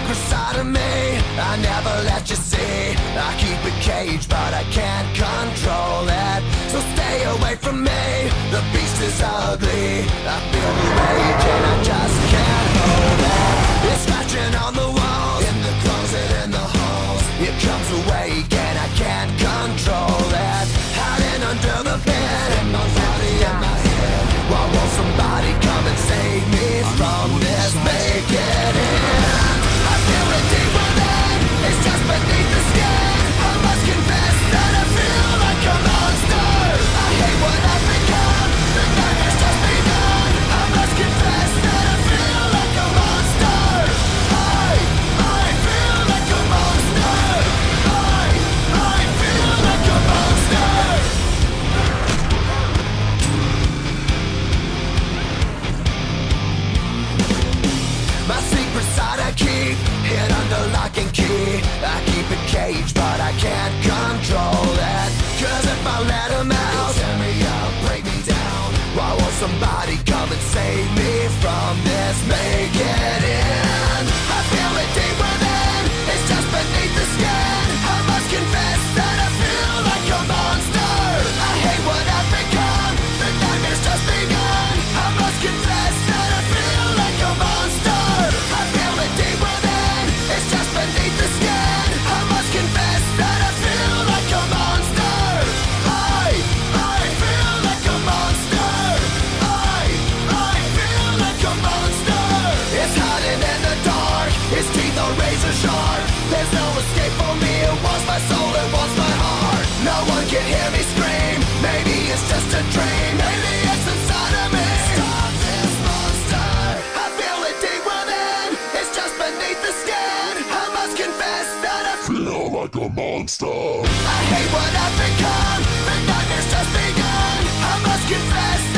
secret side of me I never let you see. I keep it caged but I can't control it. So stay away from me, the beast is ugly. I feel the rage and I just can't hold it. It's scratching on the walls, in the closet, in the halls. It comes awake and I can't control it. Hiding under the bed, in my body, in my head. Why won't somebody come and save me from this? Make it end. I feel it deep within, it's just beneath the skin. I must confess that I feel like a monster. I hate what I've become, the nightmare's just begun. I must confess that I feel like a monster. I feel like a monster. I feel like a monster. My secret side I keep hid under lock and key. I keep it caged but I can't control it. Cause if I let him out, he'll tear me up, break me down. Why won't somebody come and save me from this? Make it end. I feel it deep within, it's just beneath the skin. I must confess that I feel like a monster. I hate what I've become, the nightmare's just begun. I must confess that I feel like a monster. I feel it deep within, it's just beneath the skin. I must confess that I feel like a monster. I feel like a monster. I feel like a monster. It's hiding in the dark, its teeth are razor sharp. There's no escape for me, it wants my soul, it wants my heart. No one can hear me scream, maybe it's just a dream. Maybe it's inside of me. Stop this monster. I feel it deep within, it's just beneath the skin. I must confess that I feel like a monster. I hate what I've become, the nightmare's just begun. I must confess